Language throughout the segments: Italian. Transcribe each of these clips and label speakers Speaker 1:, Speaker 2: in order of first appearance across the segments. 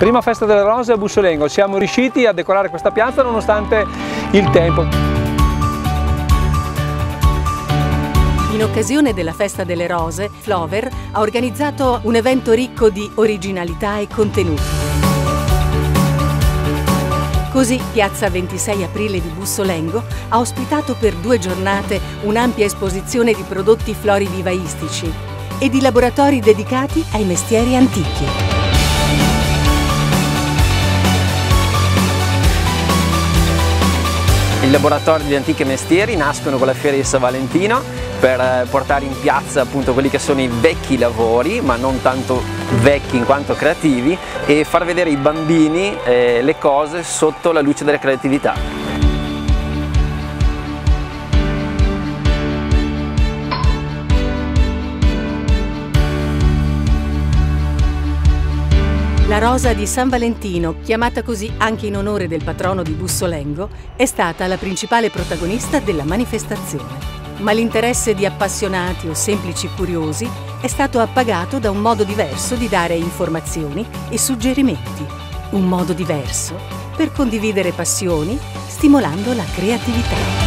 Speaker 1: Prima festa delle rose a Bussolengo, siamo riusciti a decorare questa piazza nonostante il tempo.
Speaker 2: In occasione della Festa delle Rose, Flover ha organizzato un evento ricco di originalità e contenuti. Così Piazza 26 Aprile di Bussolengo ha ospitato per 2 giornate un'ampia esposizione di prodotti floridivaistici e di laboratori dedicati ai mestieri antichi.
Speaker 3: I laboratori di antichi mestieri nascono con la Fiera di San Valentino per portare in piazza appunto quelli che sono i vecchi lavori, ma non tanto vecchi in quanto creativi, e far vedere ai bambini le cose sotto la luce della creatività.
Speaker 2: La rosa di San Valentino, chiamata così anche in onore del patrono di Bussolengo, è stata la principale protagonista della manifestazione. Ma l'interesse di appassionati o semplici curiosi è stato appagato da un modo diverso di dare informazioni e suggerimenti. Un modo diverso per condividere passioni, stimolando la creatività.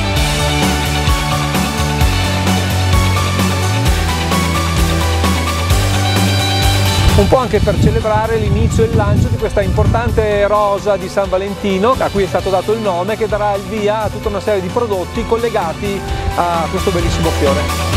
Speaker 1: Un po' anche per celebrare l'inizio e il lancio di questa importante rosa di San Valentino, a cui è stato dato il nome, che darà il via a tutta una serie di prodotti collegati a questo bellissimo fiore.